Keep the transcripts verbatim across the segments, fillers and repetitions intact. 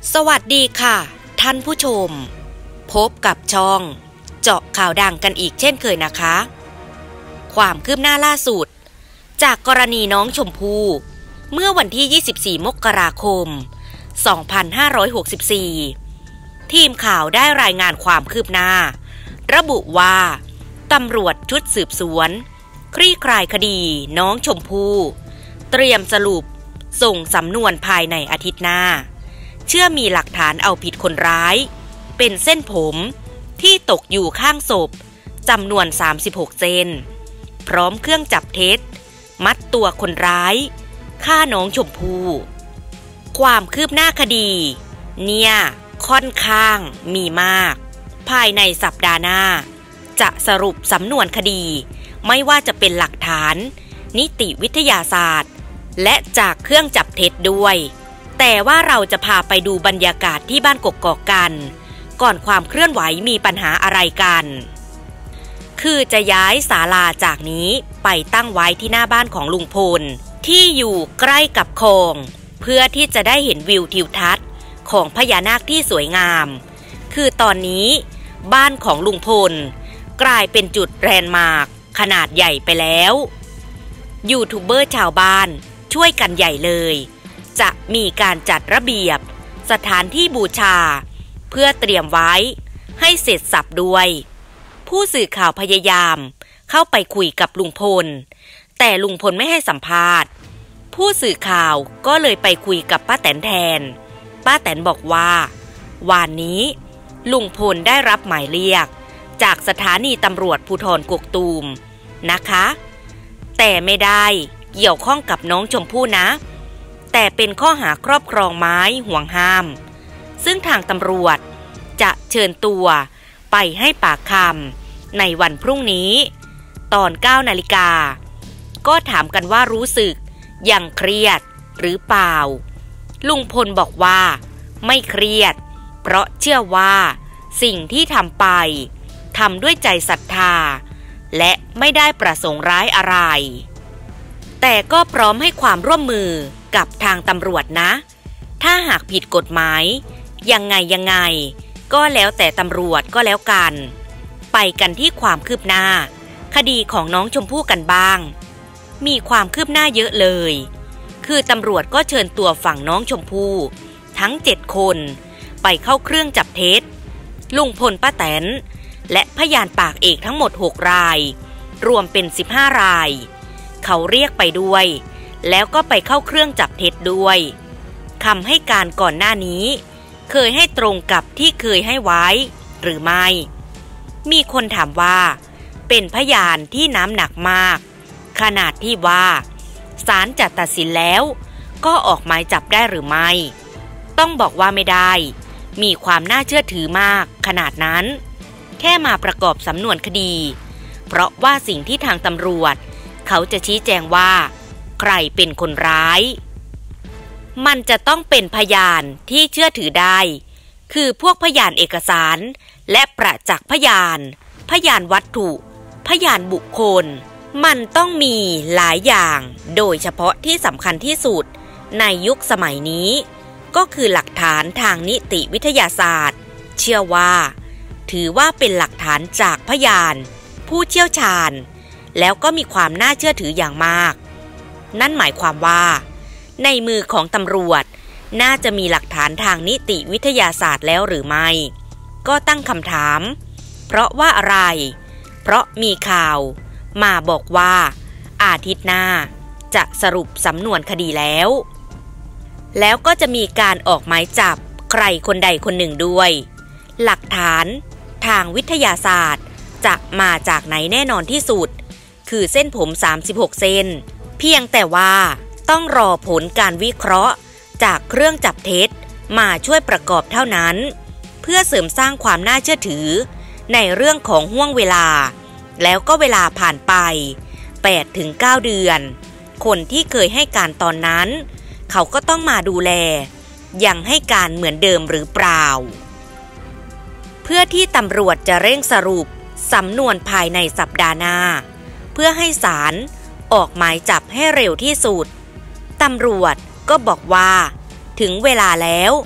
สวัสดีค่ะท่านผู้ชมพบกับช่องเจาะข่าวดังกันอีกเช่นเคยนะคะความคืบหน้าล่าสุดจากกรณีน้องชมพู่เมื่อวันที่ยี่สิบสี่มกราคมสองพันห้าร้อยหกสิบสี่ทีมข่าวได้รายงานความคืบหน้าระบุว่าตำรวจชุดสืบสวนคลี่คลายคดีน้องชมพู่เตรียมสรุปส่งสำนวนภายในอาทิตย์หน้าเชื่อมีหลักฐานเอาผิดคนร้ายเป็นเส้นผมที่ตกอยู่ข้างศพจำนวนสามสิบหกเส้นพร้อมเครื่องจับเท็จมัดตัวคนร้ายฆ่าน้องชมพู่ความคืบหน้าคดีเนี่ยค่อนข้างมีมากภายในสัปดาห์หน้าจะสรุปสำนวนคดีไม่ว่าจะเป็นหลักฐานนิติวิทยาศาสตร์และจากเครื่องจับเท็จด้วยแต่ว่าเราจะพาไปดูบรรยากาศที่บ้านกกอกกันก่อนความเคลื่อนไหวมีปัญหาอะไรกันคือจะย้ายศาลาจากนี้ไปตั้งไว้ที่หน้าบ้านของลุงพลที่อยู่ใกล้กับคลองเพื่อที่จะได้เห็นวิวทิวทัศน์ของพญานาคที่สวยงามคือตอนนี้บ้านของลุงพลกลายเป็นจุดแลนด์มาร์คขนาดใหญ่ไปแล้วยูทูบเบอร์ชาวบ้านช่วยกันใหญ่เลยจะมีการจัดระเบียบสถานที่บูชาเพื่อเตรียมไว้ให้เสร็จสรรพด้วยผู้สื่อข่าวพยายามเข้าไปคุยกับลุงพลแต่ลุงพลไม่ให้สัมภาษณ์ผู้สื่อข่าวก็เลยไปคุยกับป้าแตนแทนป้าแตนบอกว่าวันนี้ลุงพลได้รับหมายเรียกจากสถานีตำรวจภูธรกกตูมนะคะแต่ไม่ได้เกี่ยวข้องกับน้องชมพู่นะแต่เป็นข้อหาครอบครองไม้ห่วงห้ามซึ่งทางตำรวจจะเชิญตัวไปให้ปากคำในวันพรุ่งนี้ตอนเก้านาฬิกาก็ถามกันว่ารู้สึกยังเครียดหรือเปล่าลุงพลบอกว่าไม่เครียดเพราะเชื่อว่าสิ่งที่ทำไปทำด้วยใจศรัทธาและไม่ได้ประสงค์ร้ายอะไรแต่ก็พร้อมให้ความร่วมมือกับทางตำรวจนะถ้าหากผิดกฎหมายยังไงยังไงก็แล้วแต่ตำรวจก็แล้วกันไปกันที่ความคืบหน้าคดีของน้องชมพู่กันบ้างมีความคืบหน้าเยอะเลยคือตำรวจก็เชิญตัวฝั่งน้องชมพู่ทั้งเจ็ดคนไปเข้าเครื่องจับเท็จลุงพลป้าแตนและพยานปากเอกทั้งหมดหกรายรวมเป็นสิบห้ารายเขาเรียกไปด้วยแล้วก็ไปเข้าเครื่องจับเท็จด้วยคำให้การก่อนหน้านี้เคยให้ตรงกับที่เคยให้ไว้หรือไม่มีคนถามว่าเป็นพยานที่น้ำหนักมากขนาดที่ว่าศาลจะตัดสินแล้วก็ออกหมายจับได้หรือไม่ต้องบอกว่าไม่ได้มีความน่าเชื่อถือมากขนาดนั้นแค่มาประกอบสำนวนคดีเพราะว่าสิ่งที่ทางตำรวจเขาจะชี้แจงว่าใครเป็นคนร้ายมันจะต้องเป็นพยานที่เชื่อถือได้คือพวกพยานเอกสารและประจักษ์พยานพยานวัตถุพยานบุคคลมันต้องมีหลายอย่างโดยเฉพาะที่สำคัญที่สุดในยุคสมัยนี้ก็คือหลักฐานทางนิติวิทยาศาสตร์เชื่อว่าถือว่าเป็นหลักฐานจากพยานผู้เชี่ยวชาญแล้วก็มีความน่าเชื่อถืออย่างมากนั่นหมายความว่าในมือของตำรวจน่าจะมีหลักฐานทางนิติวิทยาศาสตร์แล้วหรือไม่ก็ตั้งคำถามเพราะว่าอะไรเพราะมีข่าวมาบอกว่าอาทิตย์หน้าจะสรุปสำนวนคดีแล้วแล้วก็จะมีการออกหมายจับใครคนใดคนหนึ่งด้วยหลักฐานทางวิทยาศาสตร์จะมาจากไหนแน่นอนที่สุดคือเส้นผมสามสิบหกเส้นเพียงแต่ว่าต้องรอผลการวิเคราะห์จากเครื่องจับเท็จมาช่วยประกอบเท่านั้นเพื่อเสริมสร้างความน่าเชื่อถือในเรื่องของห่วงเวลาแล้วก็เวลาผ่านไป แปดถึงเก้า เดือนคนที่เคยให้การตอนนั้นเขาก็ต้องมาดูแลยังให้การเหมือนเดิมหรือเปล่าเพื่อที่ตำรวจจะเร่งสรุปสำนวนภายในสัปดาห์หน้าเพื่อให้ศาลออกหมายจับให้เร็วที่สุดตำรวจก็บอกว่าถึงเวลาแล้ว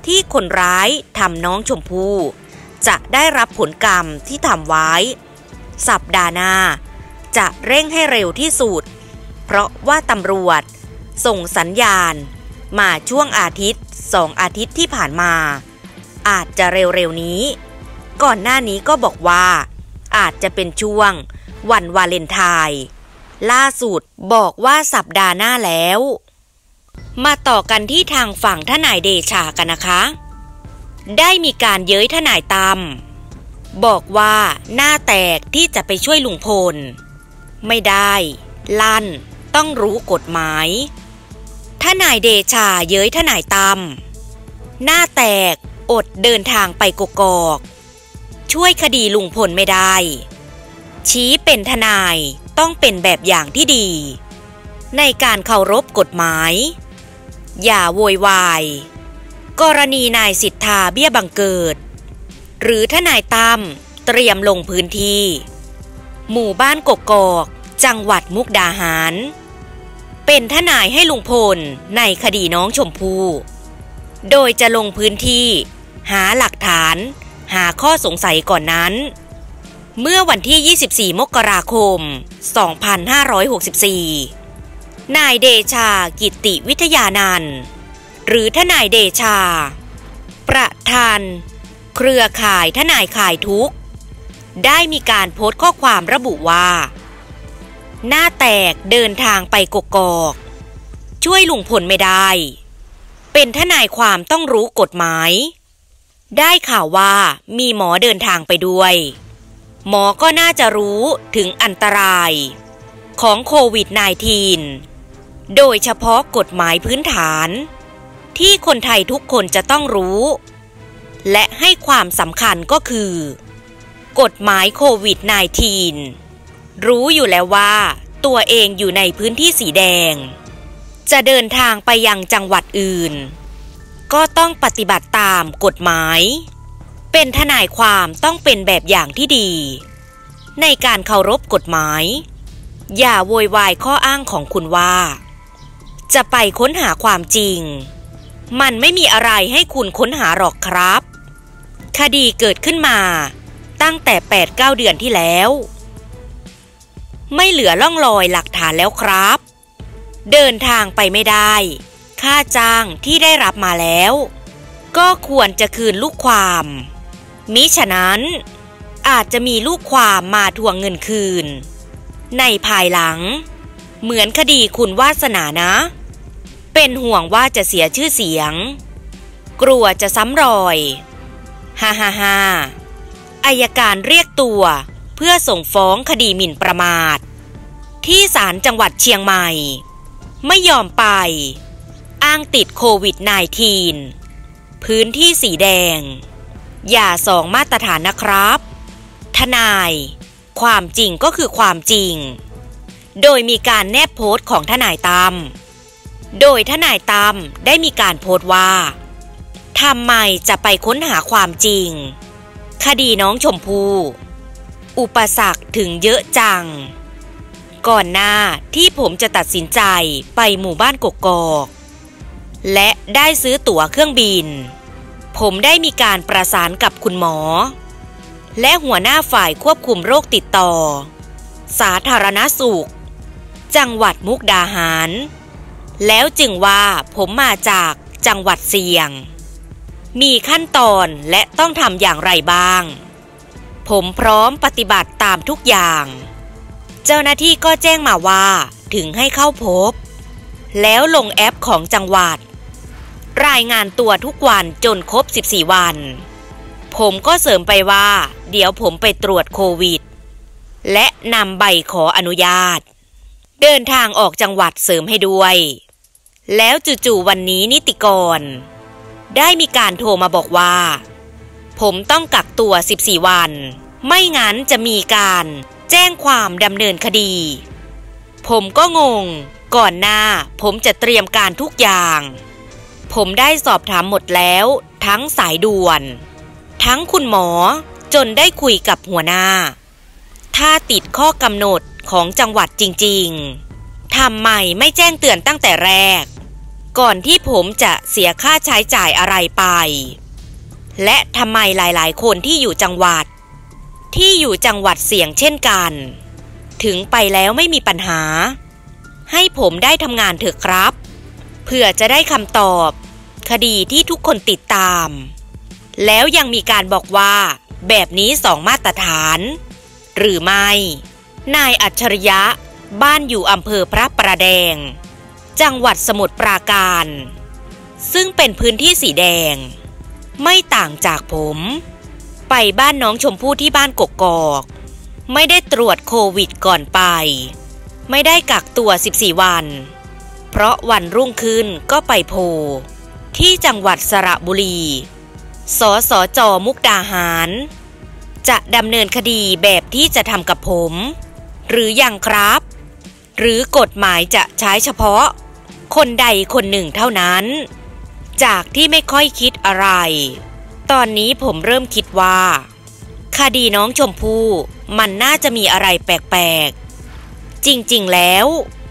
ที่คนร้ายทำน้องชมพู่จะได้รับผลกรรมที่ทำไว้สัปดาห์หน้าจะเร่งให้เร็วที่สุดเพราะว่าตำรวจส่งสัญญาณมาช่วงอาทิตย์สองอาทิตย์ที่ผ่านมาอาจจะเร็วๆนี้ก่อนหน้านี้ก็บอกว่าอาจจะเป็นช่วงวันวาเลนไทน์ล่าสุดบอกว่าสัปดาห์หน้าแล้วมาต่อกันที่ทางฝั่งทนายเดชากันนะคะได้มีการเย้ยทนายตั้มบอกว่าหน้าแตกที่จะไปช่วยลุงพลไม่ได้ลั่นต้องรู้กฎหมายทนายเดชาเย้ยทนายตั้มหน้าแตกอดเดินทางไปกกอกช่วยคดีลุงพลไม่ได้ชี้เป็นทนายต้องเป็นแบบอย่างที่ดีในการเคารพกฎหมายอย่าโวยวายกรณีนายสิทธาเบี้ยบังเกิดหรือทนายตั้มเตรียมลงพื้นที่หมู่บ้านกกอกจังหวัดมุกดาหารเป็นทนายให้ลุงพลในคดีน้องชมพู่โดยจะลงพื้นที่หาหลักฐานหาข้อสงสัยก่อนนั้นเมื่อวันที่ยี่สิบสี่มกราคมสองพันห้าร้อยหกสิบสี่นายเดชากิติวิทยานันท์หรือทนายเดชาประธานเครือข่ายทนายคลายทุกข์ได้มีการโพสต์ข้อความระบุว่าหน้าแตกเดินทางไปกกอกช่วยลุงพลไม่ได้เป็นทนายความต้องรู้กฎหมายได้ข่าวว่ามีหมอเดินทางไปด้วยหมอก็น่าจะรู้ถึงอันตรายของโควิด สิบเก้า โดยเฉพาะกฎหมายพื้นฐานที่คนไทยทุกคนจะต้องรู้และให้ความสำคัญก็คือกฎหมายโควิด สิบเก้า รู้อยู่แล้วว่าตัวเองอยู่ในพื้นที่สีแดงจะเดินทางไปยังจังหวัดอื่นก็ต้องปฏิบัติตามกฎหมายเป็นทนายความต้องเป็นแบบอย่างที่ดีในการเคารพกฎหมายอย่าโวยวายข้ออ้างของคุณว่าจะไปค้นหาความจริงมันไม่มีอะไรให้คุณค้นหาหรอกครับคดีเกิดขึ้นมาตั้งแต่ แปดถึงเก้า เดือนที่แล้วไม่เหลือร่องรอยหลักฐานแล้วครับเดินทางไปไม่ได้ค่าจ้างที่ได้รับมาแล้วก็ควรจะคืนลูกความมิฉะนั้นอาจจะมีลูกความมาทวงเงินคืนในภายหลังเหมือนคดีคุณวาสนานะเป็นห่วงว่าจะเสียชื่อเสียงกลัวจะซ้ำรอยฮ่าฮ่าฮ่าอัยการเรียกตัวเพื่อส่งฟ้องคดีหมิ่นประมาทที่ศาลจังหวัดเชียงใหม่ไม่ยอมไปอ้างติดโควิด สิบเก้า พื้นที่สีแดงอย่าสองมาตรฐานนะครับทนายความจริงก็คือความจริงโดยมีการแนบโพสต์ของทนายตั้มโดยทนายตั้มได้มีการโพสต์ว่าทำไมจะไปค้นหาความจริงคดีน้องชมพู่อุปสรรคถึงเยอะจังก่อนหน้าที่ผมจะตัดสินใจไปหมู่บ้านกกอกและได้ซื้อตั๋วเครื่องบินผมได้มีการประสานกับคุณหมอและหัวหน้าฝ่ายควบคุมโรคติดต่อสาธารณสุขจังหวัดมุกดาหารแล้วจึงว่าผมมาจากจังหวัดเสี่ยงมีขั้นตอนและต้องทำอย่างไรบ้างผมพร้อมปฏิบัติตามทุกอย่างเจ้าหน้าที่ก็แจ้งมาว่าถึงให้เข้าพบแล้วลงแอปของจังหวัดรายงานตัวทุกวันจนครบสิบสี่วันผมก็เสริมไปว่าเดี๋ยวผมไปตรวจโควิดและนำใบขออนุญาตเดินทางออกจังหวัดเสริมให้ด้วยแล้วจู่ๆวันนี้นิติกรได้มีการโทรมาบอกว่าผมต้องกักตัวสิบสี่วันไม่งั้นจะมีการแจ้งความดำเนินคดีผมก็งงก่อนหน้าผมจะเตรียมการทุกอย่างผมได้สอบถามหมดแล้วทั้งสายด่วนทั้งคุณหมอจนได้คุยกับหัวหน้าถ้าติดข้อกำหนดของจังหวัดจริงๆทำไมไม่แจ้งเตือนตั้งแต่แรกก่อนที่ผมจะเสียค่าใช้จ่ายอะไรไปและทำไมหลายๆคนที่อยู่จังหวัดที่อยู่จังหวัดเสี่ยงเช่นกันถึงไปแล้วไม่มีปัญหาให้ผมได้ทำงานเถอะครับเพื่อจะได้คำตอบคดีที่ทุกคนติดตามแล้วยังมีการบอกว่าแบบนี้สองมาตรฐานหรือไม่นายอัจฉริยะบ้านอยู่อำเภอพระประแดงจังหวัดสมุทรปราการซึ่งเป็นพื้นที่สีแดงไม่ต่างจากผมไปบ้านน้องชมพู่ที่บ้านกกอกไม่ได้ตรวจโควิดก่อนไปไม่ได้กักตัวสิบสี่วันเพราะวันรุ่งขึ้นก็ไปโพที่จังหวัดสระบุรีสสจ.มุกดาหารจะดำเนินคดีแบบที่จะทำกับผมหรือยังครับหรือกฎหมายจะใช้เฉพาะคนใดคนหนึ่งเท่านั้นจากที่ไม่ค่อยคิดอะไรตอนนี้ผมเริ่มคิดว่าคดีน้องชมพู่มันน่าจะมีอะไรแปลกๆจริงๆแล้ว